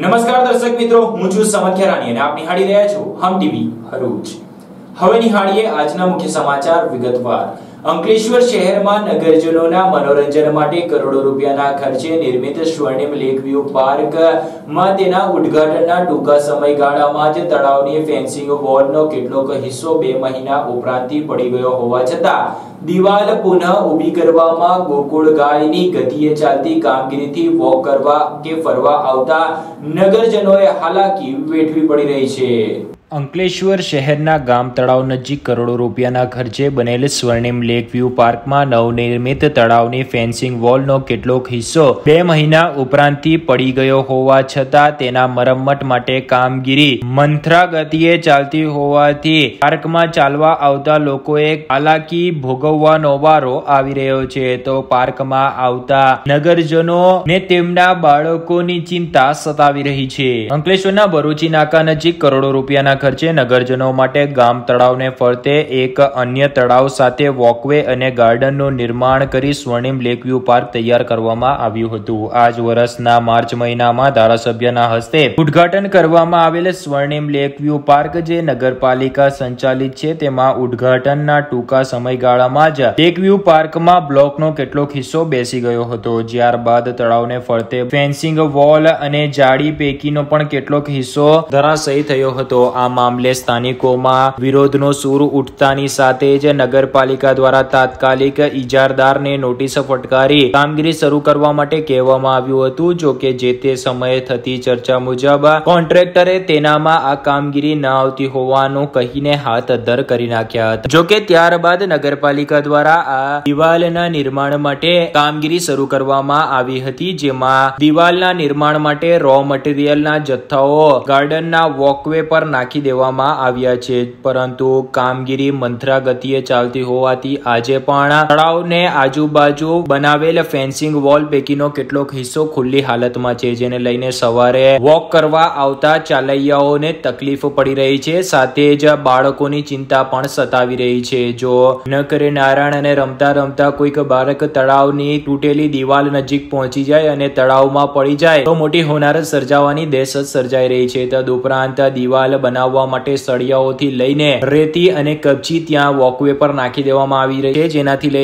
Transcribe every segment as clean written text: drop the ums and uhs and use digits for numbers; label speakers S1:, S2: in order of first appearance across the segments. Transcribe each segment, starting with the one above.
S1: નમસ્કાર દર્શક મિત્રો, હું છું સમદ ખેરાની અને આપ નિહાળી રહ્યા છો હમ ટીવી ભરૂચ। હવે નિહાળીએ આજના મુખ્ય સમાચાર વિગતવાર। અંકલેશ્વર શહેરમાં નગરજનોના મનોરંજન માટે કરોડો રૂપિયાના ખર્ચે નિર્મિત સ્વર્ણિમ લેક વ્યૂ પાર્કમાં તેના ઉદ્ઘાટનના ટૂંકા સમયગાળામાં જ તળાવની ફેન્સિંગ વોલનો કેટલોક હિસ્સો 2 મહિના ઉપરાંતથી પડી ગયો હોવા છતાં દિવાલ પુનઃ ઊભી કરવામાં ગોકુળ ગાયની ગતિએ ચાલતી કામગીરીથી વોક કરવા કે ફરવા આવતા નગરજનોએ હાલાકી વેઠવી પડી રહી છે। અંકલેશ્વર શહેરના ગામ તળાવ નજીક કરોડો રૂપિયાના ખર્ચે બનેલ સ્વર્ણિમ લેક વ્યૂ પાર્કમાં નવનિર્મિત તળાવની ફેન્સિંગ વોલનો કેટલોક હિસ્સો 2 મહિના ઉપરાંતથી પડી ગયો હોવા છતાં તેના મરમ્મત માટે કામગીરી મંથરા ગતિએ ચાલતી હોવાથી પાર્કમાં ચાલવા આવતા લોકોએ હાલાકી ભોગવવાનો વારો આવી રહ્યો છે। તો પાર્કમાં આવતા નગરજનોને તેમના બાળકોની ચિંતા સતાવી રહી છે। અંકલેશ્વરના ભરૂચી નાકા નજીક કરોડો રૂપિયાના ખર્ચે નગરજનો માટે ગામ તળાવને ફરતે એક અન્ય તળાવ સાથે વોકવે અને ગાર્ડનનું નિર્માણ કરી સ્વર્ણિમ લેક વ્યૂ પાર્ક તૈયાર કરવામાં આવ્યું હતું। આ જ વર્ષના માર્ચ મહિનામાં ધારાસભ્યના હસ્તે ઉદ્ઘાટન કરવામાં આવેલ સ્વર્ણિમ લેક વ્યૂ પાર્ક જે નગરપાલિકા સંચાલિત છે તેમાં ઉદ્ઘાટનના ટૂંકા સમયગાળામાં જ લેક વ્યૂ પાર્કમાં બ્લોકનો કેટલોક હિસ્સો બેસી ગયો હતો। ત્યારબાદ તળાવને ફરતે ફેન્સિંગ વોલ અને જાળી પૈકીનો પણ કેટલોક હિસ્સો ધરાશયી થયો હતો। આ મામલે સ્થાનિકોમાં વિરોધનો સૂર ઉઠતાની સાથે જ નગરપાલિકા દ્વારા તાત્કાલિક ઇજારદારને નોટિસ ફટકારી કામગીરી શરૂ કરવા માટે કહેવામાં આવ્યું હતું। જો કે જે તે સમયે થતી ચર્ચા મુજબ કોન્ટ્રાક્ટરે તેનામાં આ કામગીરી ન આવતી હોવાનું કહીને હાથ અદ્ધર કરી નાખ્યા હતા। જો કે ત્યારબાદ નગરપાલિકા દ્વારા આ દિવાલના નિર્માણ માટે કામગીરી શરૂ કરવામાં આવી હતી, જેમાં દિવાલના નિર્માણ માટે રો મટીરીયલના જથ્થાઓ ગાર્ડનના વોકવે પર નાખી દેવામાં આવ્યા છે, પરંતુ કામગીરી મંથરા ગતિએ ચાલતી હોવાથી આજે પણ તળાવને આજુબાજુ બનાવેલ ફેન્સિંગ વોલ પૈકીનો કેટલોક હિસ્સો ખુલ્લી હાલતમાં છે, જેને લઈને સવારે વોક કરવા આવતા ચાલૈયાઓને તકલીફ પડી રહી છે, સાથે જ બાળકોની ચિંતા પણ સતાવી રહી છે। જો ન કરે નારાયણ અને રમતા રમતા કોઈક બાળક તળાવની તૂટેલી દિવાલ નજીક પહોંચી જાય અને તળાવમાં પડી જાય તો મોટી હોનારત સર્જાવાની દહેશત સર્જાઈ રહી છે। તદુપરાંત દિવાલ બનાવવા માટે સળિયાઓથી લઈને રેતી અને કપચી ત્યાં વોકવે પર નાખી દેવામાં આવી રહી છે,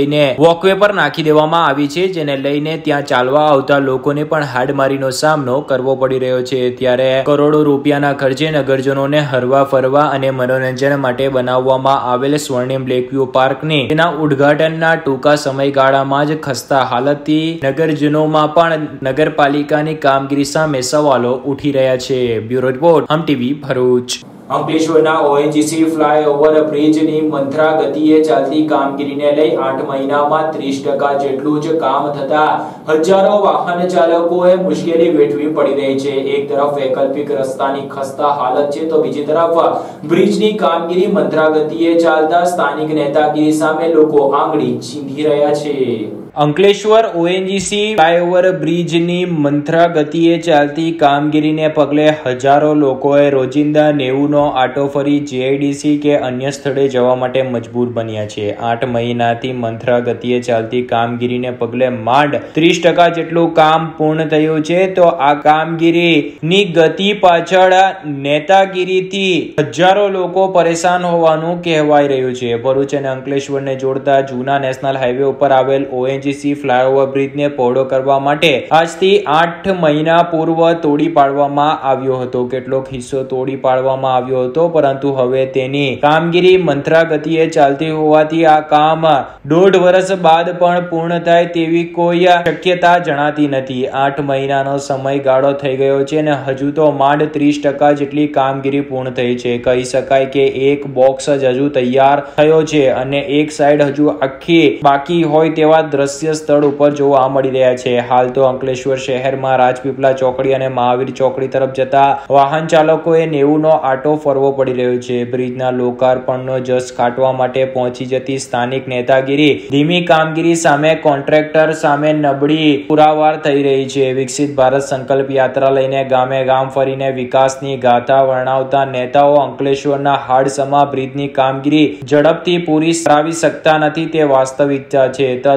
S1: જેને લઈને ત્યાં ચાલવા આવતા લોકોને પણ હાડમારીનો સામનો કરવો પડી રહ્યો છે। ત્યારે કરોડો રૂપિયાના ખર્ચે નગરજનોને હરવા ફરવા અને મનોરંજન માટે બનાવવામાં આવેલ સ્વર્ણિમ લેક વ્યૂ પાર્કની તેના ઉદ્ઘાટનના ટૂંકા સમયગાળામાં જ ખસ્તા હાલતથી નગરજનોમાં પણ નગરપાલિકાની કામગીરી સામે સવાલો ઉઠી રહ્યા છે। Bureau report Hum TV Bharuch. અંકલેશ્વરના ઓએનજીસી ફ્લાયઓવર બ્રિજની મંથરા ગતિએ ચાલતી કામગીરીને લઈ 8 મહિનામાં 30% જેટલું જ કામ થતા હજારો વાહન ચાલકોએ મુશ્કેલી વેઠવી પડી રહી છે। એક તરફ વૈકલ્પિક રસ્તાની ખસ્તા હાલત છે, તો બીજી તરફ બ્રિજની કામગીરી મંથરા ગતિએ ચાલતા સ્થાનિક નેતાગીરી સામે લોકો આંગળી ચીંધી રહ્યા છે। અંકલેશ્વર ઓએનજીસી ફ્લાયઓવર બ્રિજની મંથરા ગતિએ ચાલતી કામગીરીને પગલે હજારો લોકોએ રોજિંદા 90નો આટો ફરી જીઆઈડીસી કે અન્ય સ્થળે જવા માટે મજબૂર બન્યા છે। 8 મહિનાથી મંથરા ગતિએ ચાલતી કામગીરીને પગલે માંડ 30% જેટલું કામ પૂર્ણ થયું છે, તો આ કામગીરીની ગતિ પાછળ નેતાગીરીથી હજારો લોકો પરેશાન હોવાનું કહેવાય રહ્યું છે। ભરૂચ અને અંકલેશ્વરને જોડતા જૂના નેશનલ હાઈવે ઉપર આવેલ ઓએનજીસી ફ્લાયઓવર બ્રિજને પહોળો કરવા માટે આજથી 8 મહિના પૂર્વ તોડી પાડવામાં આવ્યો હતો। કેટલોક હિસ્સો તોડી પાડવામાં આવ્યો હતો, પરંતુ હવે તેની કામગીરી મંથરા ગતિએ ચાલતી હોવાથી આ કામ 1.5 વર્ષ બાદ પણ પૂર્ણ થાય તેવી કોઈ શક્યતા જણાતી નથી। 8 મહિનાનો સમયગાળો થઈ ગયો છે અને હજુ તો માંડ 30% જેટલી કામગીરી પૂર્ણ થઈ છે। કહી શકાય કે એક બોક્સ જ હજુ તૈયાર થયો છે અને એક સાઈડ હજુ આખી બાકી હોય તેવા દ્રશ્ય સ્થળ ઉપર જોવા મળી રહ્યા છે। હાલ તો અંકલેશ્વર શહેરમાં રાજપીપળા ચોકડી અને મહાવીર ચોકડી તરફ જતા વાહન ચાલકોએ 90નો આટો ફરવો પડી રહ્યો છે। બ્રિજના લોકાર્પણનો જસ કાઢવા માટે પહોંચી જતી સ્થાનિક નેતાગીરી ધીમી કામગીરી સામે કોન્ટ્રાક્ટર સામે નબળી પુરાવાર થઈ રહી છે। વિકસિત ભારત સંકલ્પ યાત્રા લઈને ગામે ગામ ફરીને વિકાસની ગાથા વર્ણવતા નેતાઓ અંકલેશ્વરના હાડસમા બ્રિજની કામગીરી ઝડપથી પૂરી કરાવી શકતા નથી તે વાસ્તવિકતા છે। તદ ઉપરાંત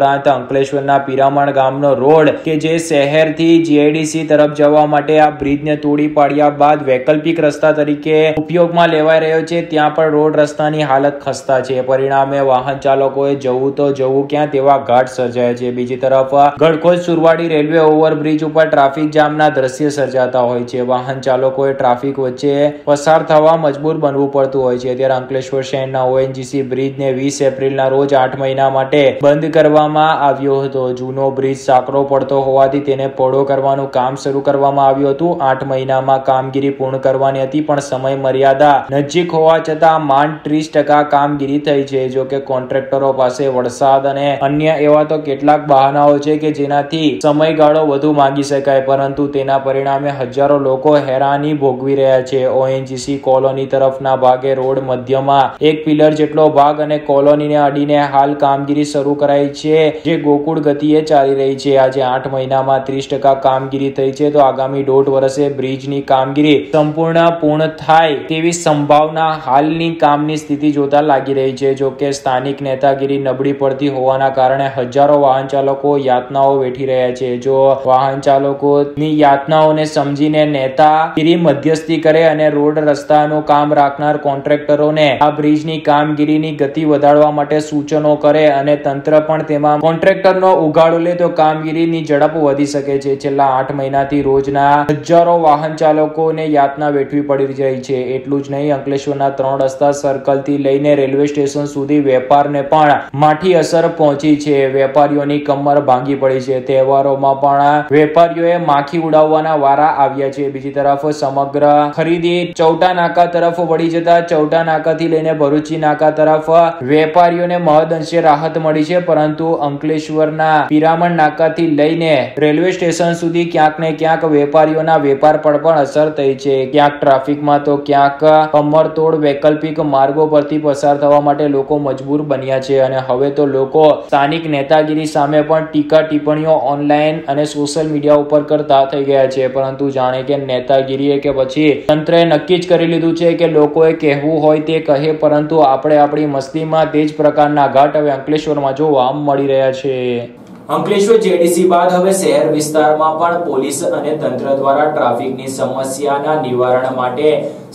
S1: ઉપરાંત અંકલેશ્વરના પિરામણ ગામનો રોડ કે જે શહેરથી જીઆઈડીસી તરફ જવા માટે આ બ્રિજને તોડી પાડ્યા બાદ વૈકલ્પિક રસ્તા તરીકે ઉપયોગમાં લેવાઈ રહ્યો છે, ત્યાં પણ રોડ રસ્તાની હાલત ખસ્તા છે. પરિણામે વાહન ચાલકોએ જવું તો જવું ક્યાં તેવા ઘાટ સર્જાયા છે. બીજી તરફ ગડખોલ સુરવાડી રેલવે ઓવરબ્રિજ ઉપર ટ્રાફિક જામના દ્રશ્ય સર્જાતા હોય છે. વાહન ચાલકોએ ટ્રાફિક વચ્ચે પસાર થવા મજબૂર બનવું પડતું હોય છે. ત્યારે અંકલેશ્વર શહેરના ઓએનજીસી બ્રિજને 20 એપ્રિલના રોજ 8 મહિના માટે બંધ કરવામાં આવ્યો હતો. જૂનો બ્રિજ સાંકડો પડતો હોવાથી તેને પહોળો કરવાનું કામ શરૂ કરવામાં આવ્યું હતું. 8 મહિનામાં કામગીરી પૂર્ણ કરવાની હતી, પણ સમય મર્યાદા નજીક હોવા છતાં માંડ 30% કામગીરી થઈ છે. જો કે કોન્ટ્રાક્ટરો પાસે વરસાદ અને અન્ય એવા તો કેટલાક બહાનાઓ છે કે જેનાથી સમયગાળો વધુ માંગી શકાય, પરંતુ તેના પરિણામે હજારો લોકો હેરાની ભોગવી રહ્યા છે. ઓએનજીસી કોલોની તરફના ભાગે રોડ મધ્યમાં 1 પિલર જેટલો ભાગ અને કોલોનીને અડીને હાલ કામગીરી શરૂ કરાઈ છે, જે ગોકુળ ગતિએ ચાલી રહી છે. આજે 8 મહિનામાં 30% કામગીરી થઈ છે, તો આગામી 1.5 વર્ષે બ્રિજની કામગીરી સંપૂર્ણ પૂર્ણ થાય તેવી સંભાવના હાલની કામની સ્થિતિ જોતા લાગી રહી છે. જો કે સ્થાનિક નેતાગીરી નબળી પડતી હોવાના કારણે હજારો વાહન ચાલકો યાતનાઓ વેઠી રહ્યા છે. જો વાહન ચાલકોની યાતનાઓને સમજીને નેતાગીરી મધ્યસ્થી કરે અને રોડ રસ્તાનું કામ રાખનાર કોન્ટ્રાક્ટરોને આ બ્રિજની કામગીરીની ગતિ વધારવા માટે સૂચનો કરે અને તંત્ર પણ તેમાં કોન્ટ્રાક્ટરનો ઉઘાડો લે તો કામગીરીની ઝડપ વધી શકે છે. છેલ્લા 8 મહિનાથી રોજના હજારો વાહન ચાલકોને યાતના વેઠવી પડી રહી છે. એટલું જ નહીં, અંકલેશ્વરના 3 રસ્તા સર્કલથી લઈને રેલવે સ્ટેશન સુધી વેપારને પણ માઠી અસર પહોંચી છે. વેપારીઓની કમર ભાંગી પડી છે. તહેવારોમાં પણ વેપારીઓએ માખી ઉડાવવાના વારા આવ્યા છે. બીજી તરફ સમગ્ર ખરીદી ચૌટા નાકા તરફ વળી જતા ચૌટા નાકાથી લઈને ભરૂચી નાકા તરફ વેપારીઓને મહદઅંશે રાહત મળી છે, પરંતુ અંકલેશ્વરના પિરામણ નાકાથી લઈને રેલવે સ્ટેશન સુધી ક્યાંક ને ક્યાંક વેપારીઓના વેપાર પર પણ અસર થઈ છે. ક્યાંક ટ્રાફિકમાં તો ક્યાંક કમરતોડ વૈકલ્પિક માર્ગો પરથી પસાર થવા માટે લોકો મજબૂર બન્યા છે. અને હવે તો લોકો સ્થાનિક નેતાગીરી સામે પણ ટીકા ટિપ્પણીઓ ઓનલાઈન અને સોશિયલ મીડિયા ઉપર કરતા થઈ ગયા છે. પરંતુ જાણે કે નેતાગીરીએ કે પછી તંત્રએ નક્કી જ કરી લીધું છે કે લોકોએ કહેવું હોય તે કહે, પરંતુ આપણે આપણી મસ્તીમાં તે જ પ્રકારના ઘાટ હવે અંકલેશ્વરમાં જોવા મળી રહ્યા છે. અંકલેશ્વર જેડીસી બાદ હવે શહેર વિસ્તારમાં પણ પોલીસ અને તંત્ર દ્વારા ટ્રાફિકની સમસ્યાના નિવારણ માટે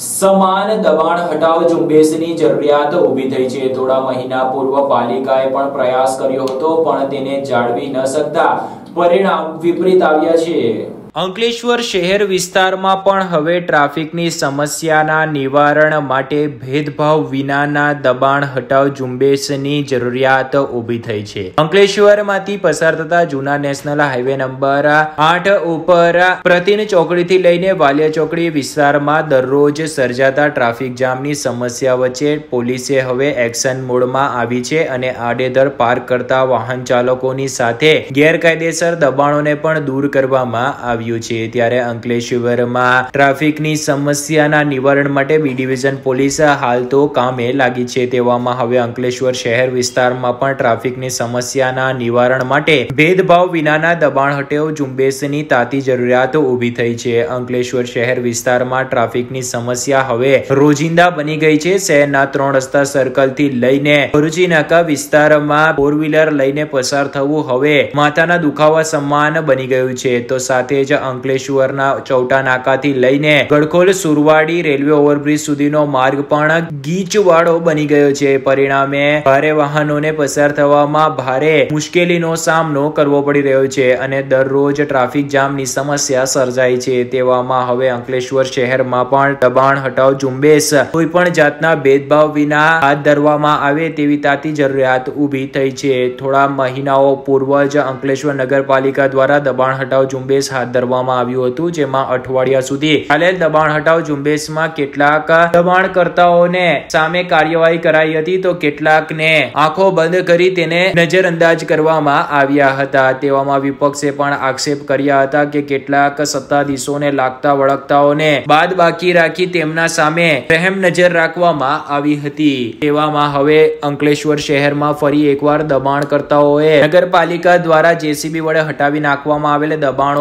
S1: સમાન દબાણ હટાવ ઝુંબેશની જરૂરિયાત ઊભી થઈ છે. થોડા મહિના પૂર્વ પાલિકાએ પણ પ્રયાસ કર્યો હતો, પણ તેને જાળવી ન શકતા પરિણામ વિપરીત આવ્યા છે. અંકલેશ્વર શહેર વિસ્તારમાં પણ હવે ટ્રાફિકની સમસ્યાના નિવારણ માટે ભેદભાવ વિનાના દબાણ હટાવ ઝુંબેશની જરૂરિયાત ઊભી થઈ છે. અંકલેશ્વરમાંથી પસાર થતા જૂના નેશનલ હાઈવે નંબર 8 ઉપર પ્રતિન ચોકડીથી લઈને વાલિયા ચોકડી વિસ્તારમાં દરરોજ સર્જાતા ટ્રાફિક જામની સમસ્યા વચ્ચે પોલીસે હવે એક્શન મોડમાં આવી છે અને આડેધડ પાર્ક કરતા વાહન ચાલકોની સાથે ગેરકાયદેસર દબાણોને પણ દૂર કરવામાં આવ્યું છે. ત્યારે અંકલેશ્વરમાં ટ્રાફિકની સમસ્યાના નિવારણ માટે બી ડિવિઝન પોલીસ હાલ તો કામે લાગી છે. તેવામાં હવે અંકલેશ્વર શહેર વિસ્તારમાં પણ ટ્રાફિકની સમસ્યાના નિવારણ માટે ભેદભાવ વિનાના દબાણ હટાવ ઝુંબેશની તાતી જરૂરિયાત ઊભી થઈ છે. અંકલેશ્વર શહેર વિસ્તારમાં ટ્રાફિકની સમસ્યા હવે રોજિંદા બની ગઈ છે. શહેરના 3 રસ્તા સર્કલથી લઈને ભરૂચી નાકા વિસ્તારમાં 4 વ્હીલર લઈને પસાર થવું હવે માથાના દુખાવા સમાન બની ગયું છે. તો સાથે જ અંકલેશ્વરના ચૌટા નાકાથી લઈને ગડખોલ સુરવાડી રેલવે ઓવરબ્રિજ સુધીનો માર્ગ પણ ગીચવાળો બની ગયો છે. પરિણામે ભારે વાહનોને પસાર થવામાં ભારે મુશ્કેલીનો સામનો કરવો પડી રહ્યો છે અને દરરોજ ટ્રાફિક જામની સમસ્યા સર્જાય છે. તેવામાં હવે અંકલેશ્વર શહેરમાં પણ દબાણ હટાવ ઝુંબેશ કોઈ પણ જાતના ભેદભાવ વિના હાથ ધરવામાં આવે તેવી તાતી જરૂરિયાત ઊભી થઈ છે. થોડા મહિનાઓ પૂર્વ જ અંકલેશ્વર નગરપાલિકા દ્વારા દબાણ હટાવ ઝુંબેશ હાથ ધરવામાં આવ્યું હતું, જેમાં અઠવાડિયા સુધી ચાલેલ દબાણ હટાવ ઝુંબેશમાં કેટલાક દબાણકર્તાઓને સામે કાર્યવાહી કરાઈ હતી, તો કેટલાકને આંખો બંધ કરી તેને નજરઅંદાજ કરવામાં આવ્યા હતા. તેવામાં વિપક્ષે પણ આક્ષેપ કર્યા હતા કે કેટલાક સત્તાધીશોને લાગતા વળગતાઓને બાદ બાકી રાખી તેમના સામે રહેમ નજર રાખવામાં આવી હતી. તેવામાં હવે અંકલેશ્વર શહેરમાં ફરી એકવાર દબાણકર્તાઓએ નગરપાલિકા દ્વારા જેસીબી વડે હટાવી નાખવામાં આવેલ દબાણો પર પુનઃ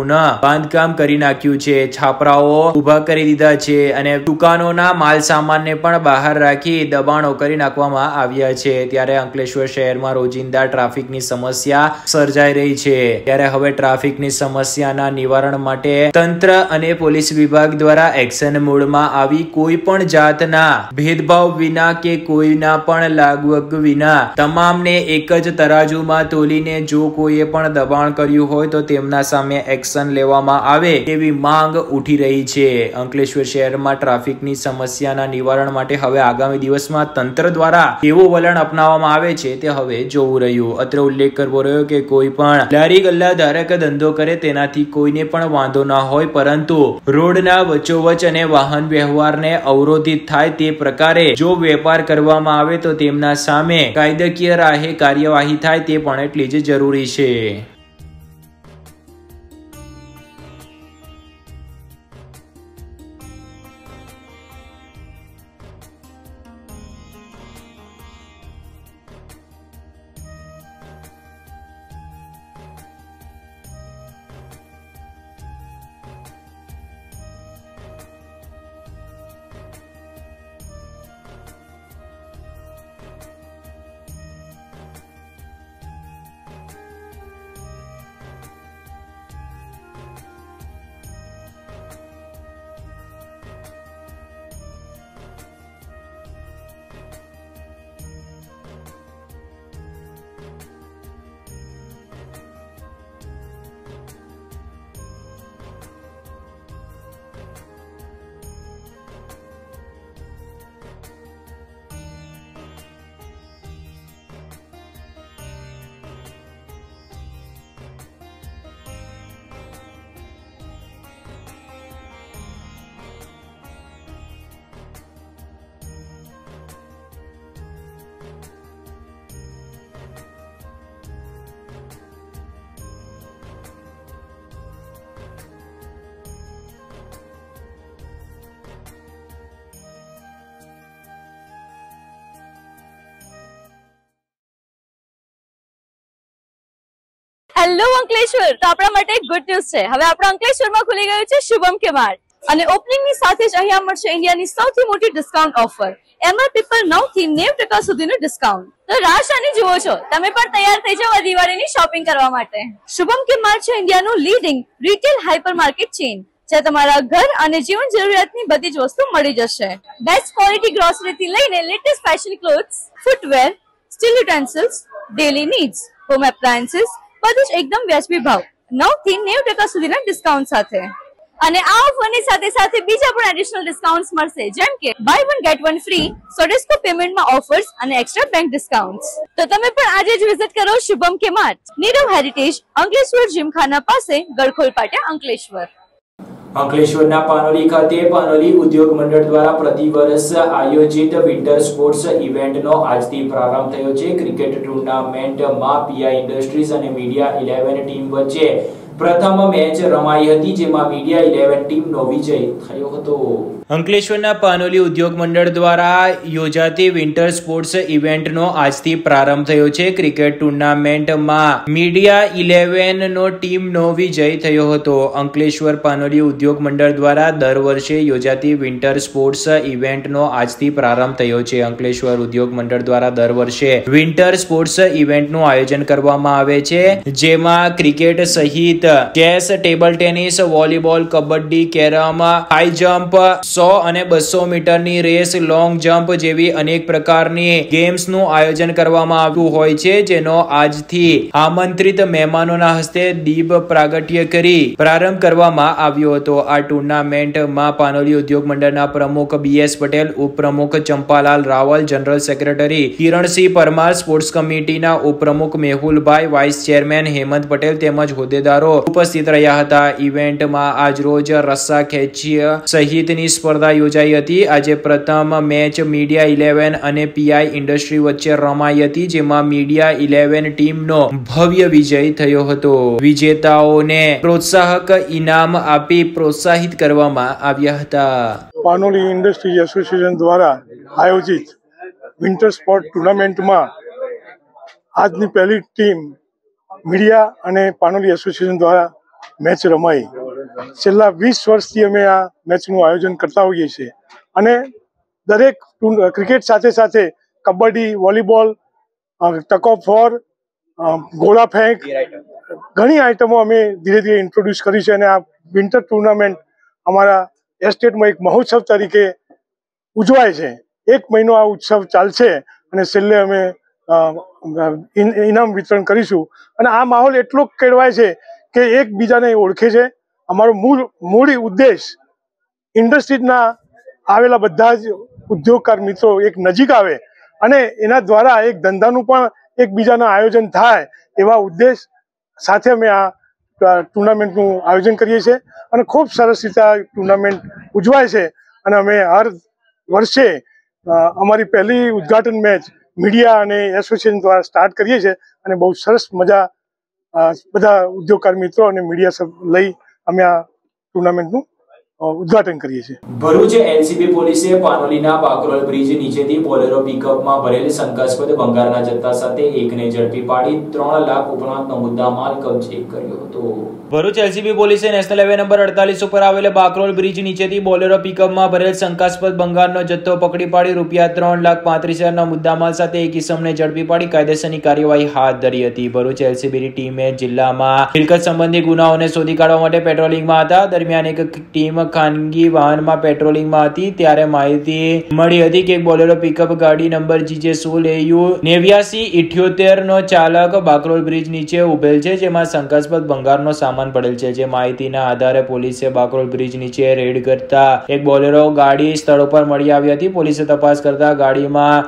S1: સંપૂર્ણ બાંધકામ કરી નાખ્યું છે, છાપરાઓ ઉભા કરી દીધા છે અને દુકાનોના માલ સામાનને પણ બહાર રાખી દબાણો કરી નાખવામાં આવ્યા છે. ત્યારે અંકલેશ્વર શહેરમાં રોજિંદા ટ્રાફિકની સમસ્યા સર્જાઈ રહી છે. ત્યારે હવે ટ્રાફિકની સમસ્યાના નિવારણ માટે તંત્ર અને પોલીસ વિભાગ દ્વારા એક્શન મોડમાં આવી કોઈ પણ જાતના ભેદભાવ વિના કે કોઈના પણ લાગવગ વિના તમામને એક જ તરાજુમાં તોલીને જો કોઈએ પણ દબાણ કર્યું હોય તો તેમના સામે એક્શન લેવામાં આવે તેવી માંગ ઉઠી રહી છે. અંકલેશ્વર શહેરમાં ટ્રાફિકની સમસ્યાના નિવારણ માટે હવે આગામી દિવસમાં તંત્ર દ્વારા કેવું વલણ અપનાવવામાં આવે છે તે હવે જોવું રહ્યું. અત્રે ઉલ્લેખ કરવો રહ્યો કે કોઈ પણ લારી ગલ્લા ધારક ધંધો કરે તેનાથી કોઈને પણ વાંધો ના હોય, પરંતુ રોડના વચ્ચોવચ અને વાહન વ્યવહારને અવરોધિત થાય તે પ્રકારે જો વેપાર કરવામાં આવે તો તેમના સામે કાયદાકીય રાહે કાર્યવાહી થાય તે પણ એટલી જ જરૂરી છે.
S2: હેલો અંકલેશ્વર, તો આપણા માટે એક ગુડ ન્યૂઝ છે. હવે આપણા અંકલેશ્વરમાં ખુલી ગયું છે શુભમ કે માર્ટ અને ઓપનિંગની સાથે જ અહીંયા મળશે ઇન્ડિયાની સૌથી મોટી ડિસ્કાઉન્ટ ઓફર. એમઆરપી પર 9 થી 90% સુધીનું ડિસ્કાઉન્ટ. તો રાહ શાની જુઓ છો? તમે પણ તૈયાર થઈ જાઓ દિવાળીની શોપિંગ કરવા માટે. શુભમ કે માર્ટ છે ઇન્ડિયાનું leading retail hyper market chain, જ્યાં તમારા ઘર અને જીવન જરૂરિયાતની બધી જ વસ્તુ મળી જશે. બેસ્ટ ક્વોલિટી ગ્રોસરીથી લઈને latest fashion clothes, footwear, steel utensils, daily needs, home appliances બધું જ એકદમ વ્યાજબી ભાવ, 9 થી 90% સુધીના ડિસ્કાઉન્ટ સાથે. અને આ ઓફરની સાથે સાથે બીજા પણ એડિશનલ ડિસ્કાઉન્ટ્સ મળશે, જેમ કે buy one get one free, Sodexo પેમેન્ટમાં ઓફર્સ અને એક્સ્ટ્રા બેંક ડિસ્કાઉન્ટ્સ. તો તમે પણ આજે જ વિઝિટ કરો Shubham K Mart, Nirav heritage, Ankleshwar gymkhana પાસે, ગળખોલ પાટિયા, અંકલેશ્વર.
S1: અંકલેશ્વરના પાનોલી ખાતે પાનોલી ઉદ્યોગ મંડળ દ્વારા પ્રતિવર્ષ આયોજિત વિન્ટર સ્પોર્ટ્સ ઇવેન્ટનો આજથી પ્રારંભ થયો છે. ક્રિકેટ ટુર્નામેન્ટમાં પીઆઈ ઇન્ડસ્ટ્રીઝ અને મીડિયા 11 ટીમ વચ્ચે પ્રથમ મેચ રમાઈ હતી, જેમાં મીડિયા 11 ટીમનો વિજય થયો હતો. અંકલેશ્વરના પાનોલી ઉદ્યોગ મંડળ દ્વારા યોજાતી વિન્ટર સ્પોર્ટ્સ ઇવેન્ટનો આજથી પ્રારંભ થયો છે. ક્રિકેટ ટુર્નામેન્ટમાં મીડિયા 11 નો ટીમનો વિજય થયો હતો. અંકલેશ્વર પાનોલી ઉદ્યોગ મંડળ દ્વારા દર વર્ષે યોજાતી વિન્ટર સ્પોર્ટ્સ ઇવેન્ટનો આજથી પ્રારંભ થયો છે. અંકલેશ્વર ઉદ્યોગ મંડળ દ્વારા દર વર્ષે વિન્ટર સ્પોર્ટ્સ ઇવેન્ટનું આયોજન કરવામાં આવે છે, જેમાં ક્રિકેટ સહિત chess, table tennis, volleyball, kabaddi, carrom, high jump, 100 અને 200 મીટરની રેસ, લોંગ જમ્પ જેવી અનેક પ્રકારની ગેમ્સનું આયોજન કરવામાં આવ્યું હોય છે, જેનો આજથી આમંત્રિત મહેમાનોના હસ્તે દીપ પ્રાગટ્ય કરી પ્રારંભ કરવામાં આવ્યો હતો. આ ટુર્નામેન્ટમાં પાનોલી ઉદ્યોગ મંડળના પ્રમુખ BS પટેલ, ઉપપ્રમુખ Champalal Raval, general secretary Kiransinh Parmar, sports કમિટીના ઉપપ્રમુખ મેહુલભાઈ, વાઇસ ચેરમેન હેમંત પટેલ તેમજ હોદ્દેદારો ઉપસ્થિત રહ્યા હતા. ઇવેન્ટમાં આજરોજ રસ્સા ખેંચી સહિતની સ્પર્ધા યોજાઈ હતી. આજે પ્રથમ મેચ મીડિયા 11 અને પીઆઈ ઇન્ડસ્ટ્રી વચ્ચે રમાઈ હતી, જેમાં મીડિયા 11 ટીમનો ભવ્ય વિજય થયો હતો. વિજેતાઓને પ્રોત્સાહક ઇનામ આપી પ્રોત્સાહિત કરવામાં આવ્યા હતા.
S3: પાનોલી ઇન્ડસ્ટ્રી એસોસિએશન દ્વારા આયોજિત વિન્ટર સ્પોર્ટ ટુર્નામેન્ટમાં આજની પહેલી ટીમ મીડિયા અને પાનોલી એસોસિએશન દ્વારા મેચ રમાઈ. છેલ્લા 20 વર્ષથી અમે આ મેચનું આયોજન કરતા હોઈએ છીએ અને દરેક ક્રિકેટ સાથે સાથે kabaddi, volleyball, tug of war, ગોળા ફેંક, ઘણી આઇટમો અમે ધીરે ધીરે ઇન્ટ્રોડ્યુસ કરી છે અને આ વિન્ટર ટુર્નામેન્ટ અમારા એસ્ટેટમાં એક મહોત્સવ તરીકે ઉજવાય છે. 1 મહિનો આ ઉત્સવ ચાલશે અને છેલ્લે અમે ઇનામ વિતરણ કરીશું અને આ માહોલ એટલો કેળવાય છે કે એકબીજાને ઓળખે છે. અમારો મૂળ ઉદ્દેશ ઇન્ડસ્ટ્રીઝના આવેલા બધા જ ઉદ્યોગકાર મિત્રો એક નજીક આવે અને એના દ્વારા એક ધંધાનું પણ એકબીજાના આયોજન થાય એવા ઉદ્દેશ સાથે અમે આ ટુર્નામેન્ટનું આયોજન કરીએ છીએ અને ખૂબ સરસ રીતે આ ટુર્નામેન્ટ ઉજવાય છે અને અમે હર વર્ષે અમારી પહેલી ઉદ્ઘાટન મેચ મીડિયા અને એસોસિએશન દ્વારા સ્ટાર્ટ કરીએ છીએ અને બહુ સરસ મજા બધા ઉદ્યોગકાર મિત્રો અને મીડિયા લઈ અમે આ ટુર્નામેન્ટનું ઉદ્ઘાટન કરીએ છીએ.
S1: ભરૂચ એલસીબી પોલીસે પાનોલીના બાકરોલ બ્રિજ નીચેથી બોલેરો પિકઅપમાં ભરેલ શંકાસ્પદ ભંગારના જથ્થા સાથે એકને ઝડપી પાડી 3 લાખ ઉપરાંતનો મુદ્દામાલ કબજે કર્યો હતો. ભરૂચ એલસીબી પોલીસે નેશનલ હાઈવે નંબર 48 ઉપર આવેલ બાકરોલ બ્રિજ નીચેથી બોલેરો પિકઅપમાં ભરેલ શંકાસ્પદ ભંગારનો જથ્થો પકડી પાડી રૂપિયા 3,35,000ના મુદ્દામાલ સાથે એક ઇસમને ઝડપી પાડી કાયદેસરની કાર્યવાહી હાથ ધરી હતી. ભરૂચ એલસીબીની ટીમે જિલ્લામાં મિલકત સંબંધી ગુનાઓને શોધી કાઢવા માટે પેટ્રોલિંગમાં હતા. દરમિયાન એક ટીમ ખાનગી વાહનમાં પેટ્રોલિંગમાં હતી ત્યારે માહિતી મળી હતી કે બોલેરો પિકઅપ ગાડી નંબર GJ16AU 8978 નો ચાલક બાકરોલ બ્રિજ નીચે ઉભેલ છે, જેમાં શંકાસ્પદ ભંગારનો સામાન પડેલ છે. જે માહિતીના આધારે પોલીસે બાકરોલ બ્રિજ નીચે રેડ કરતા એક બોલેરો ગાડી સ્થળ ઉપર મળી આવી હતી. પોલીસે તપાસ કરતા ગાડીમાં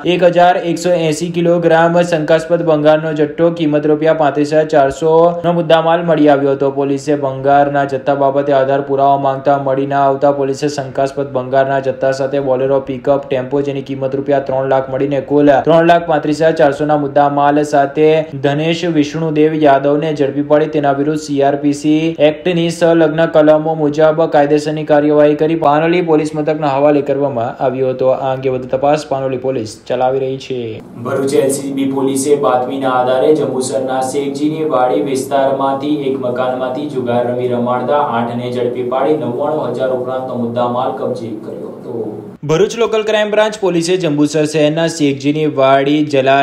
S1: 1180 કિલોગ્રામ શંકાસ્પદ ભંગારનો જથ્થો કિંમત રૂપિયા 35,400 નો મુદ્દામાલ મળી આવ્યો હતો. પોલીસે ભંગારના જથ્થા બાબતે આધાર પુરાવા માંગતા મળી ના આવતા પોલીસે શંકાસ્પદ ભંગારના જથ્થા સાથે બોલેરો પિકઅપ ટેમ્પો જેની કિંમત રૂપિયા 3 લાખ મળીને કુલ 3,35,400 ના મુદ્દામાલ સાથે ધનેશ વિષ્ણુદેવ યાદવને ઝડપી પાડી તેના વિરુદ્ધ CRPC એક્ટની સંલગ્ન કલમો મુજબ કાયદેસરની કાર્યવાહી કરી પાનોલી પોલીસ મથકના હવાલે કરવામાં આવ્યો હતો. આ અંગે વધુ તપાસ પાનોલી પોલીસ ચલાવી રહી છે. ભરૂચ એલસીબી પોલીસે બાતમીના આધારે જંબુસરના શેખજીની વાડી વિસ્તારમાંથી એક મકાનમાંથી જુગાર રમી રમાડતા 8ને ઝડપી પાડી 99,000 ઉપરાંતનો મુદ્દામાલ કબજે કર્યો હતો. ભરૂચ લોકલ ક્રાઇમ બ્રાન્ચ પોલીસે જંબુસર શહેરના શેખજીની વાડી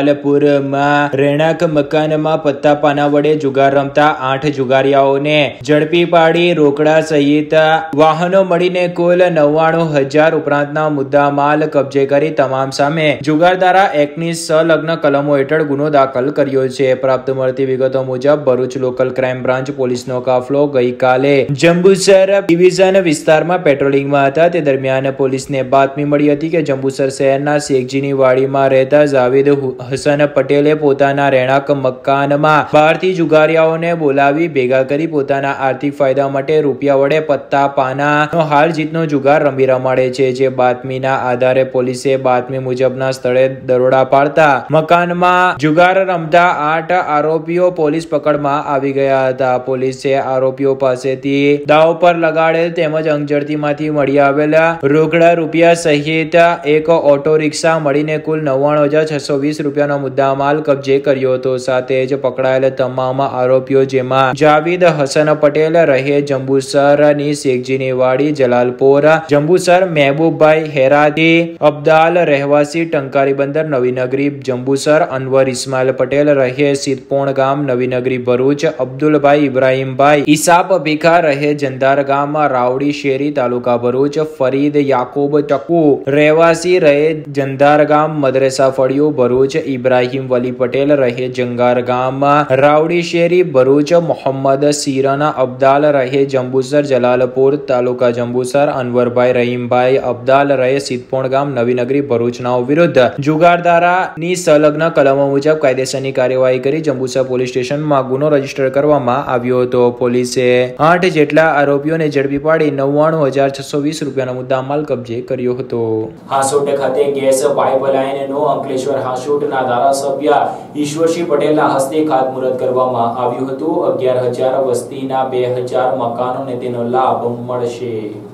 S1: જલાલપુરમાં રહેણાંક મકાનમાં પત્તા પાના વડે જુગાર રમતા 8 જુગારીયાઓને ઝડપી પાડી રોકડા સહિત વાહનો મળીને કુલ 99,000 ઉપરાંતના મુદ્દામાલ કબજે કરી તમામ સામે જુગારધારા એક્ટની સંલગ્ન કલમો હેઠળ ગુનો દાખલ કર્યો છે. પ્રાપ્ત મળતી વિગતો મુજબ ભરૂચ લોકલ ક્રાઇમ બ્રાન્ચ પોલીસનો કાફલો ગઈકાલે જંબુસર ડિવિઝન વિસ્તારમાં પેટ્રોલિંગમાં હતા. તે દરમિયાન પોલીસને બાતમી મળી હતી કે જંબુસર શહેરના શેખજીની વાડીમાં રહેતા જાવેદ હસન પટેલે પોતાના રહેણાંક મકાનમાં બહારથી જુગારીયાઓને બોલાવી ભેગા કરી પોતાના આર્થિક ફાયદા માટે રૂપિયા વડે પત્તા પાનાનો હાલ જીતનો જુગાર રમી રમાડે છે. જે બાતમીના આધારે પોલીસે બાતમી મુજબના સ્થળે દરોડા પાડતા મકાનમાં જુગાર રમતા 8 આરોપીઓ પોલીસ પકડમાં આવી ગયા હતા. પોલીસે આરોપીઓ પાસેથી દાવ પર લગાડેલ તેમજ અંગઝડતીમાંથી મળી આવેલા રોકડા રૂપિયા સહિત એક ઓટો રિક્ષા મળીને કુલ 99,620 રૂપિયાનો મુદ્દામાલ કબજે કર્યો હતો. સાથે જ પકડાયેલ તમામ આરોપીઓ જેમાં જાવેદ હસન પટેલ રહે જંબુસરની શેખજીની વાડી જલાલપુર, જંબુસર મહેબૂબભાઈ હેરાતી અબ્દાલ રહેવાસી ટંકારી બંદર નવીનગરી જંબુસર, અનવર ઇસ્માઇલ પટેલ રહે સિદ્ધપોણ ગામ નવીનગરી ભરૂચ, અબ્દુલભાઈ ઇબ્રાહીમભાઈ ઈસાપ ભીખા રહે જંદાર ગામ રાવડી શેરી તાલુકા ભરૂચ, ફરીદ યાકુબ ટકુ રહેવાસી રહે જંદાર ગામ મદરેસા ફળિયું ભરૂચ, ઇબ્રાહીમ વલી પટેલ રહે જંગાર ગામ રાવડી શેરી ભરૂચ, મોહમ્મદ સીરાના અબ્દાલ રહે જંબુસર જલાલપુર તાલુકા જંબુસર, અનવરભાઈ રહીમભાઈ અબ્દાલ રહે સિદ્ધપોણ ગામ નવીનગરી ભરૂચનાઓ વિરુદ્ધ જુગારધારાની સંલગ્ન કલમો મુજબ કાયદેસરની કાર્યવાહી કરી જંબુસર પોલીસ સ્ટેશનમાં ગુનો રજીસ્ટર કરવામાં આવ્યો હતો. પોલીસે 8 જેટલા આરોપીઓને ઝડપી પાડી 99,620 રૂપિયાનો મુદ્દામાલ કબજે કર્યો હતો. હાસોટ ખાતે ગેસ પાઇપલાઇનનો અંકલેશ્વર હાસોટના ધારાસભ્ય ઈશ્વરસિંહ પટેલના હસ્તે ખાતમુહૂર્ત કરવામાં આવ્યું હતું. 11,000 વસ્તીના 2,000 મકાનોને તેનો લાભ મળશે.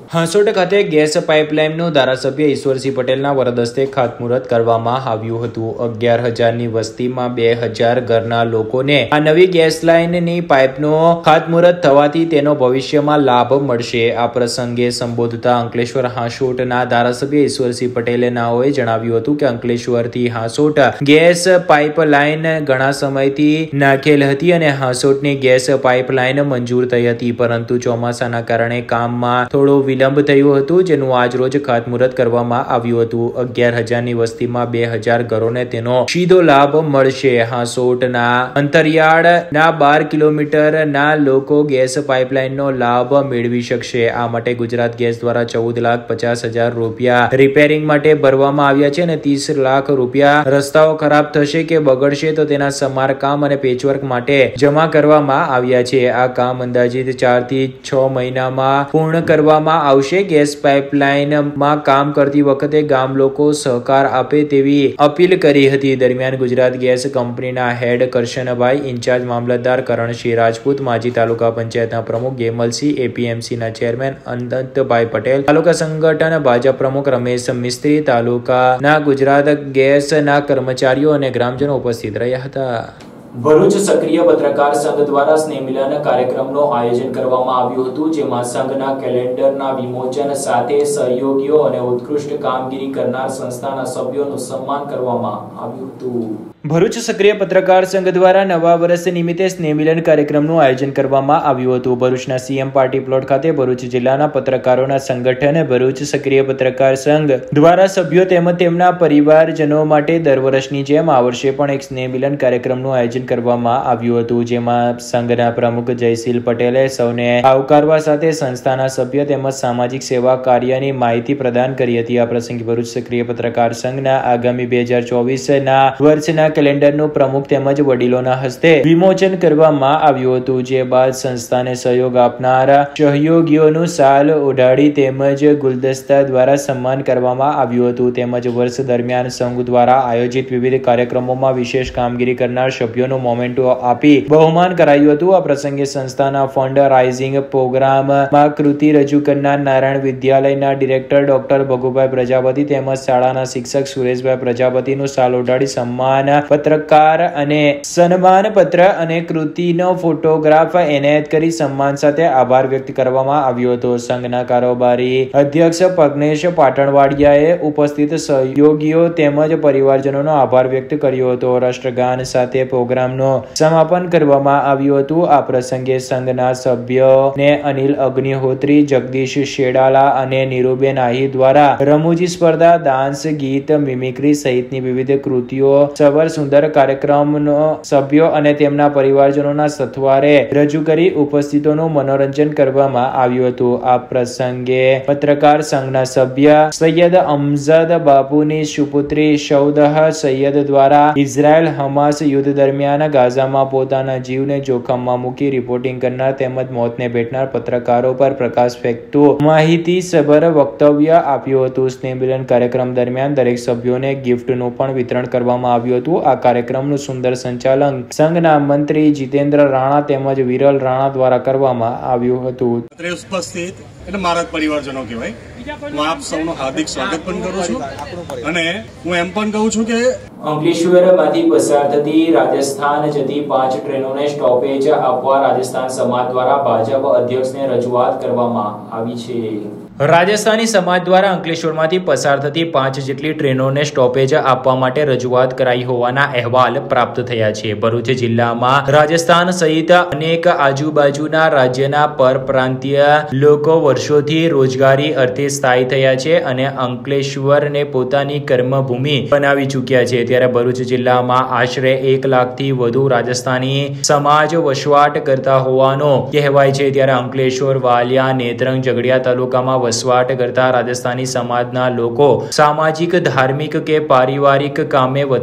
S1: હાંસોટ ખાતે ગેસ પાઇપલાઇનનું ધારાસભ્ય ઈશ્વરસિંહ પટેલના વરદ હસ્તે ખાતમુહૂર્ત કરવામાં આવ્યું હતું. 11,000ની વસ્તીમાં 2,000 ઘરના લોકોને આ નવી ગેસ લાઇનની પાઇપનું ખાતમુહૂર્ત થવાથી તેનો ભવિષ્યમાં લાભ મળશે. આ પ્રસંગે સંબોધતા અંકલેશ્વર હાંસોટના ધારાસભ્ય ઈશ્વરસિંહ પટેલે નાઓએ જણાવ્યું હતું કે અંકલેશ્વરથી હાંસોટ ગેસ પાઇપલાઇન ઘણા સમયથી નાખેલ હતી અને હાંસોટની ગેસ પાઇપલાઇન મંજૂર થઈ હતી, પરંતુ ચોમાસાના કારણે કામમાં થોડો વિલંબ થયું હતું, જેનું આજ રોજ ખાતમુહૂર્ત કરવામાં આવ્યું હતું. 11,000ની વસ્તીમાં 2,000 ઘરોને તેનો સીધો લાભ મળશે. હાંસોટના અંતરિયાળના 12 કિલોમીટરના લોકો ગેસ પાઇપલાઇનનો લાભ મેળવી શકશે. આ માટે ગુજરાત ગેસ દ્વારા 14,50,000 રૂપિયા રિપેરિંગ માટે ભરવામાં આવ્યા છે અને 30 લાખ રૂપિયા રસ્તાઓ ખરાબ થશે કે બગડશે તો તેના સમારકામ અને પેચવર્ક માટે જમા કરવામાં આવ્યા છે. આ કામ અંદાજિત 4 થી 6 મહિનામાં પૂર્ણ કરવામાં આવશે. ગેસ પાઇપલાઇનમાં કામ કરતી વખતે ગામ લોકો સહકાર આપે તેવી અપીલ કરી હતી. દરમિયાન ગુજરાત ગેસ કંપનીના હેડ કરશનભાઈ, ઇન્ચાર્જ મામલતદાર કરણસિંહ રાજપૂત, માજી તાલુકા પંચાયતના પ્રમુખ ગેમલસિંહ, એપીએમસીના ચેરમેન અનંતભાઈ પટેલ, તાલુકા સંગઠન ભાજપ પ્રમુખ રમેશ મિસ્ત્રી, તાલુકાના ગુજરાત ગેસના કર્મચારીઓ અને ગ્રામજનો ઉપસ્થિત રહ્યા હતા. ભરૂચ સક્રિય પત્રકાર સંઘ દ્વારા સ્નેહ મિલન કાર્યક્રમનું આયોજન કરવામાં આવ્યું હતું, જેમાં સંઘના કેલેન્ડરના વિમોચન સાથે સહયોગીઓ અને ઉત્કૃષ્ટ કામગીરી કરનાર સંસ્થાના સભ્યોનું સન્માન કરવામાં આવ્યું હતું. ભરૂચ સક્રિય પત્રકાર સંઘ દ્વારા નવા વર્ષ નિમિત્તે સ્નેહ મિલન કાર્યક્રમનું આયોજન કરવામાં આવ્યું હતું. ભરૂચના સીએમ પાર્ટી પ્લોટ ખાતે ભરૂચ જિલ્લાના પત્રકારોના સંગઠન ભરૂચ સક્રિય પત્રકાર સંઘ દ્વારા સભ્યો તેમજ તેમના પરિવારજનો માટે દર વર્ષની જેમ આ વર્ષે પણ એક સ્નેહ મિલન કાર્યક્રમનું આયોજન કરવામાં આવ્યું હતું, જેમાં સંઘના પ્રમુખ જયશીલ પટેલે સૌને આવકારવા સાથે સંસ્થાના સભ્ય તેમજ સામાજિક સેવા કાર્યની માહિતી પ્રદાન કરી હતી. આ પ્રસંગે ભરૂચ સક્રિય પત્રકાર સંઘના આગામી 2024ના વર્ષના કેલેન્ડરનું પ્રમુખ તેમજ વડીલોના હસ્તે વિમોચન કરવામાં આવ્યું હતું, જે બાદ સંસ્થાને સહયોગ આપનારા સહયોગીઓનું શાલ ઓઢાડી તેમજ ગુલદસ્તા દ્વારા સન્માન કરવામાં આવ્યું હતું. તેમજ વર્ષ દરમિયાન સંઘ દ્વારા આયોજિત વિવિધ કાર્યક્રમોમાં વિશેષ કામગીરી કરનાર સભ્યોનું મોમેન્ટો આપી બહુમાન કરાયું હતું. આ પ્રસંગે સંસ્થાના ફંડ રાઇઝિંગ પ્રોગ્રામમાં કૃતિ રજૂ કરનાર નારાયણ વિદ્યાલયના ડિરેક્ટર ડોક્ટર ભગુભાઈ પ્રજાપતિ તેમજ શાળાના શિક્ષક સુરેશભાઈ પ્રજાપતિનું શાલ ઓઢાડી સન્માન પત્રકાર અને સન્માન પત્ર અને કૃતિનો ફોટોગ્રાફ એનાયત કરી સન્માન સાથે આભાર વ્યક્ત કરવામાં આવ્યો હતો. સંઘના કારોબારી અધ્યક્ષ પગ્નેશ પાટણવાડિયાએ ઉપસ્થિત સહયોગીઓ તેમજ પરિવારજનોનો આભાર વ્યક્ત કર્યો હતો. રાષ્ટ્રગાન સાથે પ્રોગ્રામનું સમાપન કરવામાં આવ્યું હતું. આ પ્રસંગે સંઘના સભ્યોને અનિલ અગ્નિહોત્રી, જગદીશ શેડાલા અને નીરુબેન આહિર દ્વારા રમૂજી સ્પર્ધા, ડાન્સ, ગીત, મિમિક્રી સહિતની વિવિધ કૃતિઓ સબર સુંદર કાર્યક્રમનો સભ્યો અને તેમના પરિવારજનોના સથવારે રજૂ કરી ઉપસ્થિતોનું મનોરંજન કરવામાં આવ્યું હતું. આ પ્રસંગે પત્રકાર સંઘના સભ્ય સૈયદ અમજદ બાપુની સુપુત્રી શૌદહ સૈયદ દ્વારા ઇઝરાયલ હમાસ યુદ્ધ દરમિયાન ગાઝામાં પોતાના જીવને જોખમમાં મૂકી રિપોર્ટિંગ કરનાર તેમજ મોતને ભેટનાર પત્રકારો પર પ્રકાશ ફેંકતું માહિતીસભર વક્તવ્ય આપ્યું હતું. સ્નેહ મિલન કાર્યક્રમ દરમિયાન દરેક સભ્યોને ગિફ્ટનું પણ વિતરણ કરવામાં આવ્યું હતું. આ કાર્યક્રમનું સુંદર સંચાલન સંઘના મંત્રી જીતેન્દ્ર રાણા તેમજ વિરલ રાણા દ્વારા કરવામાં આવ્યું હતું.
S4: ઉપસ્થિત એટલે મારા પરિવારજનો કહેવાય, હું આપ સૌનું હાર્દિક સ્વાગત પણ કરું છું અને હું એમ પણ કહું છું કે
S1: અંકલેશ્વરમાંથી પસાર થતી રાજસ્થાન જતી 5 ટ્રેનોને સ્ટોપેજ આપવા રાજસ્થાન સમાજ દ્વારા ભાજપ અધ્યક્ષને રજૂઆત કરવામાં આવી છે. રાજસ્થાની સમાજ દ્વારા અંકલેશ્વરમાંથી પસાર થતી 5 જેટલી ટ્રેનોને સ્ટોપેજ આપવા માટે રજૂઆત કરાઈ હોવાના અહેવાલ પ્રાપ્ત થયા છે. ભરૂચ જિલ્લામાં રાજસ્થાન સહિત અનેક આજુબાજુના રાજ્યના પરપ્રાંતીય લોકો વર્ષોથી રોજગારી અર્થે સ્થાયી થયા છે અને અંકલેશ્વરને પોતાની કર્મભૂમિ બનાવી ચૂક્યા છે. ત્યારે ભરૂચ જિલ્લામાં આશરે 1 લાખથી વધુ રાજસ્થાની સમાજ વસવાટ કરતા હોવાનું કહેવાય છે. ત્યારે અંકલેશ્વર, વાલિયા, નેત્રંગ, ઝઘડિયા તાલુકામાં વસવાટ કરતા રાજસ્થાની સમાજના લોકો સામાજિક, ધાર્મિક કે પારિવારિક કામે વતનમાં જતા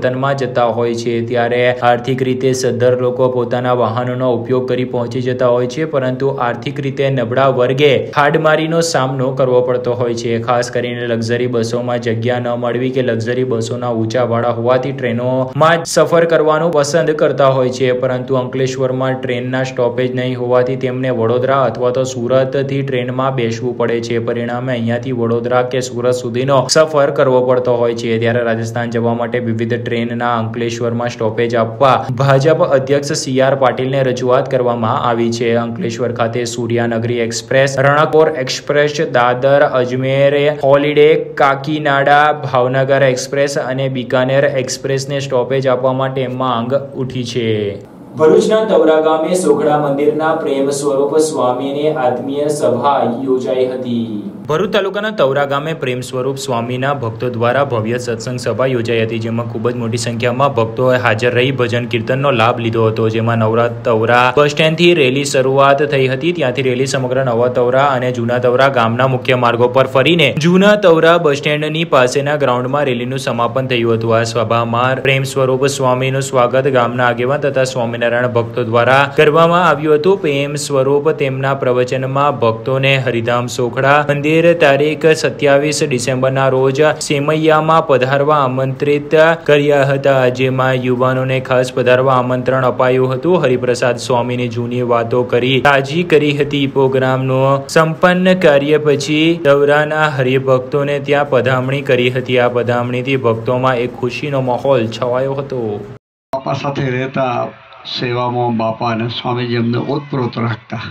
S1: જતા હોય છે ત્યારે આર્થિક રીતે સદ્ધર લોકો પોતાના વાહનોનો ઉપયોગ કરી પહોંચી જતા હોય છે, પરંતુ આર્થિક રીતે નબળા વર્ગે હાડમારીનો સામનો કરવો પડતો હોય છે. ખાસ કરીને લક્ઝરી બસોમાં જગ્યા ન મળવી કે લક્ઝરી બસોના ઊંચા ભાડા હોવાથી ટ્રેનોમાં સફર કરવાનું પસંદ કરતા હોય છે, પરંતુ અંકલેશ્વરમાં ટ્રેનના સ્ટોપેજ નહીં હોવાથી તેમને વડોદરા અથવા તો સુરતથી ટ્રેનમાં બેસવું પડે છે. પરિણામે અહીંયાથી વડોદરા કે સુરત સુધીનો સફર કરવો પડતો હોય છે. ત્યારે રાજસ્થાન જવા માટે વિવિધ ટ્રેનના અંકલેશ્વરમાં સ્ટોપેજ આપવા ભાજપ અધ્યક્ષ CR પાટીલને રજૂઆત કરવામાં આવી છે. અંકલેશ્વર ખાતે સૂર્યાનગરી એક્સપ્રેસ, રણકોર express, Dadar Ajmer holiday, Kakinada Bhavnagar express અને બિકાનેર એક્સપ્રેસને સ્ટોપેજ આપવા માટે માંગ ઉઠી છે.
S5: ભરૂચના તવરા ગામે સોખડા મંદિરના પ્રેમ સ્વરૂપ સ્વામીની આત્મીય સભા યોજાઈ હતી.
S1: ભરૂચ તાલુકાના તવરા ગામે પ્રેમ સ્વરૂપ સ્વામીના ભક્તો દ્વારા ભવ્ય સત્સંગ સભા યોજાઈ હતી, જેમાં ખૂબ જ મોટી સંખ્યામાં ભક્તોએ હાજર રહી ભજન કીર્તનનો લાભ લીધો હતો. જેમાં નવરા તવરા બસ સ્ટેન્ડથી રેલી શરૂઆત થઈ હતી. ત્યાંથી રેલી સમગ્ર નવા તવરા અને જૂના તવરા ગામના મુખ્ય માર્ગો પર ફરીને જૂના તવરા બસ સ્ટેન્ડની પાસેના ગ્રાઉન્ડમાં રેલીનું સમાપન થયું હતું. આ સભામાં પ્રેમ સ્વરૂપ સ્વામીનું સ્વાગત ગામના આગેવાન તથા સ્વામિનારાયણ ભક્તો દ્વારા કરવામાં આવ્યું હતું. પ્રેમ સ્વરૂપ તેમના પ્રવચનમાં ભક્તોને હરિધામ સોખડા મંદિર તારીખ 27 ડિસેમ્બરના રોજ સેમૈયામાં પધારવા આમંત્રિત કર્યા હતા, જેમાં યુવાનોને ખાસ પધારવા આમંત્રણ અપાયું હતું. હરિપ્રસાદ સ્વામીની જૂની વાતો કરી તાજી કરી હતી. પ્રોગ્રામનું સંપન્ન કાર્ય પછી તવરાના હરિભક્તોને ત્યાં પધામણી કરી હતી. આ પધામણીથી ભક્તોમાં એક ખુશીનો માહોલ છવાયો હતો.
S6: બાપા સાથે રહેતા, સેવામાં બાપા અને સ્વામીજી અમને ઓતપ્રોત રાખતા.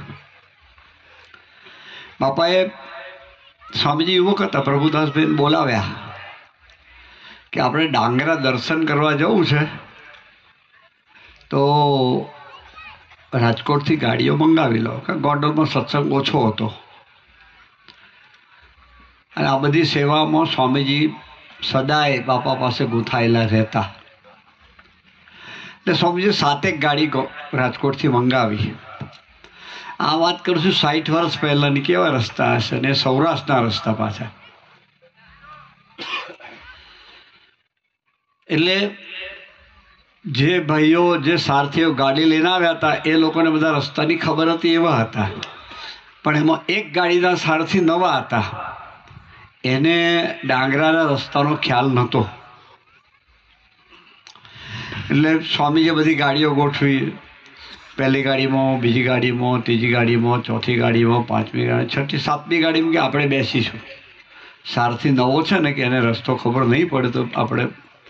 S6: બાપાએ સ્વામીજી યુવક હતા, પ્રભુદાસભાઈને બોલાવ્યા કે આપણે ડાંગરા દર્શન કરવા જવું છે, તો રાજકોટથી ગાડીઓ મંગાવી લો. કે ગોંડલમાં સત્સંગ ઓછો હતો અને આ બધી સેવામાં સ્વામીજી સદાય બાપા પાસે ગૂંથાયેલા રહેતા. એટલે સ્વામીજી 7 ગાડી રાજકોટથી મંગાવી. આ વાત કરું છું 60 વર્ષ પહેલાંની. કેવા રસ્તા હશે, ને સૌરાષ્ટ્રના રસ્તા પાછા. એટલે જે ભાઈઓ, જે સારથીઓ ગાડી લઈને આવ્યા હતા એ લોકોને બધા રસ્તાની ખબર હતી એવા હતા, પણ એમાં એક ગાડીના સારથી નવા હતા, એને ડાંગરાના રસ્તાનો ખ્યાલ નહોતો. એટલે સ્વામીજીએ બધી ગાડીઓ ગોઠવી. પહેલી ગાડીમાં, બીજી ગાડીમાં, ત્રીજી ગાડીમાં, ચોથી ગાડીમાં, પાંચમી ગાડી, છઠ્ઠી, સાતમી ગાડીમાં કે આપણે બેસીશું. સારથી નવો છે ને કે એને રસ્તો ખબર નહીં પડે તો આપણે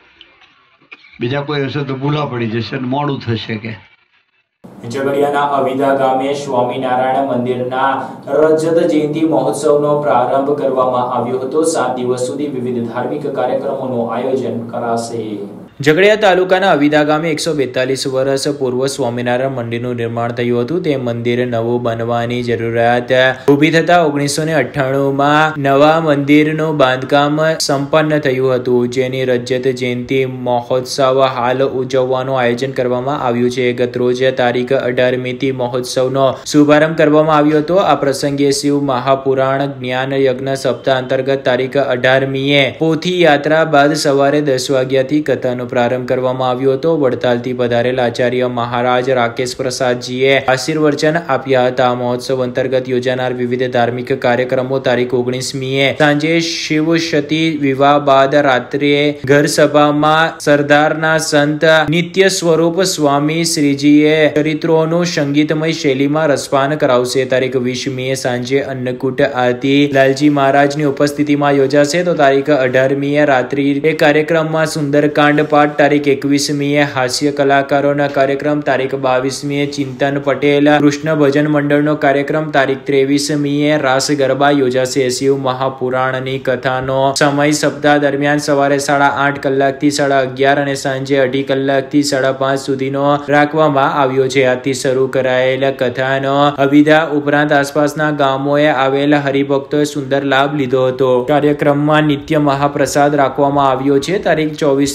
S6: બીજા કોઈ હશે તો ભૂલા પડી જશે અને મોડું થશે. કે
S5: ઝઘડિયાના અવિધા ગામે સ્વામિનારાયણ મંદિરના રજત જયંતિ મહોત્સવનો પ્રારંભ કરવામાં આવ્યો હતો. 7 દિવસ સુધી વિવિધ ધાર્મિક કાર્યક્રમોનું આયોજન કરાશે.
S1: ઝઘડિયા તાલુકાના અવિધા ગામે 142 વર્ષ પૂર્વ સ્વામિનારાયણ મંદિરનું નિર્માણ થયું હતું. તે મંદિર નવું બનવાની જરૂરિયાત ઊભી થતા 1998માં નવા મંદિરનું બાંધકામ સંપન્ન થયું હતું, જેની રજત જયંતિ મહોત્સવ હાલ ઉજવવાનું આયોજન કરવામાં આવ્યું છે. ગત રોજ તારીખ 18મીથી મહોત્સવનો શુભારંભ કરવામાં આવ્યો હતો. આ પ્રસંગે શિવ મહાપુરાણ જ્ઞાન યજ્ઞ સપ્તાહ અંતર્ગત તારીખ 18મીએ પોથી યાત્રા બાદ સવારે 10 વાગ્યાથી કથાનો પ્રારંભ કરવામાં આવ્યો હતો. વડતાલથી પધારેલા આચાર્ય મહારાજ રાકેશ પ્રસાદજીએ આશીર્વચન આપ્યા હતા. મહોત્સવ અંતર્ગત યોજાનાર વિવિધ ધાર્મિક કાર્યક્રમો તારીખ 19મીએ સાંજે શિવ સતી વિવાહ બાદ રાત્રે ઘર સભામાં સરદારના સંત નિત્ય સ્વરૂપ સ્વામી શ્રીજીએ ચરિત્રોનું સંગીતમય શૈલીમાં રસપાન કરાવશે. તારીખ 20મીએ સાંજે અન્નકૂટ આરતી લાલજી મહારાજની ઉપસ્થિતિમાં યોજાશે. તો તારીખ 18મીએ રાત્રિ કાર્યક્રમમાં સુંદરકાંડ પાઠ. તારીખ 21મીએ હાસ્ય કલાકારોના કાર્યક્રમ. તારીખ 22મીએ ચિંતન પટેલ કૃષ્ણ ભજન મંડળનો કાર્યક્રમ. તારીખ 23મીએ રાસ ગરબા યોજાશે. શિવ મહાપુરાણની કથાનો સમય સપ્તાહ દરમિયાન સવારે 8:30 કલાકથી 11:30 અને સાંજે 2:30 કલાકથી 5:30 સુધીનો રાખવામાં આવ્યો છે. આજથી શરૂ કરાયેલ કથાનો અવિધા ઉપરાંત આસપાસના ગામોએ આવેલ હરિભક્તોએ સુંદર લાભ લીધો હતો. કાર્યક્રમમાં નિત્ય મહાપ્રસાદ રાખવામાં આવ્યો છે. તારીખ 24મીએ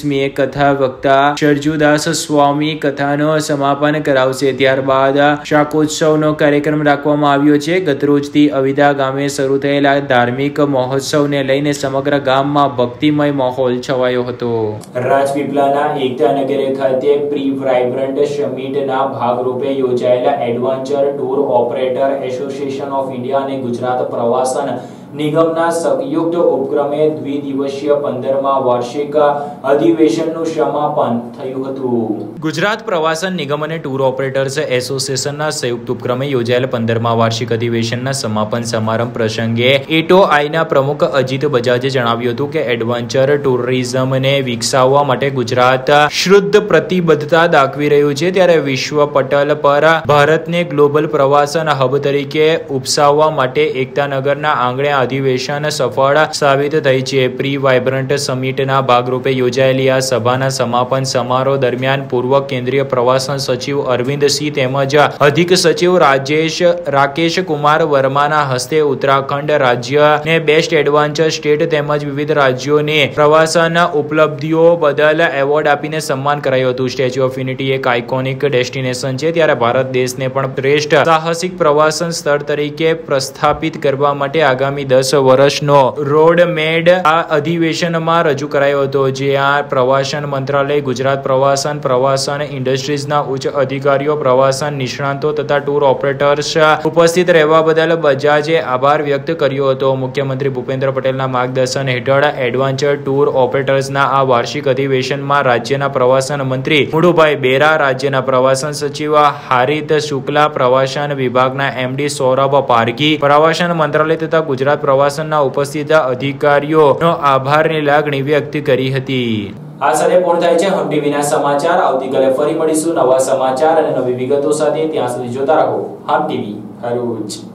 S5: કથા વક્તા શરજુદાસ સ્વામી કથાનો સમાપન કરાવશે। ત્યારબાદ શાકોત્સવનો કાર્યક્રમ રાખવામાં આવ્યો છે। ગતરોજથી અવિદા ગામે શરૂ થયેલા ધાર્મિક મહોત્સવને લઈને સમગ્ર ગામમાં ભક્તિમય માહોલ છવાયો હતો। રાજપીપળાના એકતા નગર ખાતે પ્રી વાઇબ્રન્ટ સમિટના ભાગરૂપે યોજાયેલા adventure tour operator association of India અને ગુજરાત પ્રવાસન નિગમના સંયુક્ત ઉપક્રમે દ્વિદિવસીય 15મા વાર્ષિક અધિવેશનનું સમાપન થયું હતું। ગુજરાત પ્રવાસન નિગમ અને ટૂર ઓપરેટર્સ એસોસિએશનના સંયુક્ત ઉપક્રમે યોજાયેલ 15મા વાર્ષિક અધિવેશનના સમાપન સમારંભ પ્રસંગે એટોઆઈના પ્રમુખ અજીત બજાજે જણાવ્યું હતું કે એડવેન્ચર ટુરિઝમને વિકસાવવા માટે ગુજરાત શુદ્ધ પ્રતિબદ્ધતા દાખવી રહ્યું છે, ત્યારે વિશ્વ પટલ પર ભારતને ગ્લોબલ પ્રવાસન હબ તરીકે ઉપસાવવા માટે એકતાનગરના આંગણે અધિવેશન સફળ સાબિત થઈ છે। પ્રી વાઇબ્રન્ટ સમિટના ભાગરૂપે યોજાયેલી આ સભાના સમાપન સમારોહ દરમિયાન પૂર્વ કેન્દ્રીય પ્રવાસન સચિવ અરવિંદસિંહ તેમજ અધિક સચિવ રાકેશ કુમાર વર્માના હસ્તે ઉત્તરાખંડ રાજ્યને બેસ્ટ એડવેન્ચર સ્ટેટ તેમજ વિવિધ રાજ્યોને પ્રવાસન ઉપલબ્ધિઓ બદલ એવોર્ડ આપીને સન્માન કરાયું હતું। સ્ટેચ્યુ ઓફ યુનિટી એક આઇકોનિક ડેસ્ટિનેશન છે, ત્યારે ભારત દેશને પણ શ્રેષ્ઠ સાહસિક પ્રવાસન સ્થળ તરીકે પ્રસ્થાપિત કરવા માટે આગામી 10 વર્ષનો રોડ મેડ આ અધિવેશનમાં રજૂ કરાયો હતો, જ્યાં પ્રવાસન મંત્રાલય, ગુજરાત પ્રવાસન ઇન્ડસ્ટ્રીઝના ઉચ્ચ અધિકારીઓ, પ્રવાસન નિષ્ણાતો તથા ટૂર ઓપરેટર્સ ઉપસ્થિત રહેવા બદલ બજાજે આભાર વ્યક્ત કર્યો હતો। મુખ્યમંત્રી ભૂપેન્દ્ર પટેલના માર્ગદર્શન હેઠળ એડવેન્ચર ટૂર ઓપરેટર્સના આ વાર્ષિક અધિવેશનમાં રાજ્યના પ્રવાસન મંત્રી મુળુભાઈ બેરા, રાજ્યના પ્રવાસન સચિવ હારિત શુક્લા, પ્રવાસન વિભાગના એમડી સૌરભ પારઘી, પ્રવાસન મંત્રાલય તથા ગુજરાત પ્રવાસનના ઉપસ્થિત અધિકારીઓનો આભારની લાગણી વ્યક્ત કરી હતી।
S1: આ સાથે પૂર્ણ થાય છે હમ ટીવીના સમાચાર। આવતીકાલે ફરી મળીશું નવા સમાચાર અને નવી વિગતો સાથે। ત્યાં સુધી જોતા રહો હમ ટીવી ભરૂચ।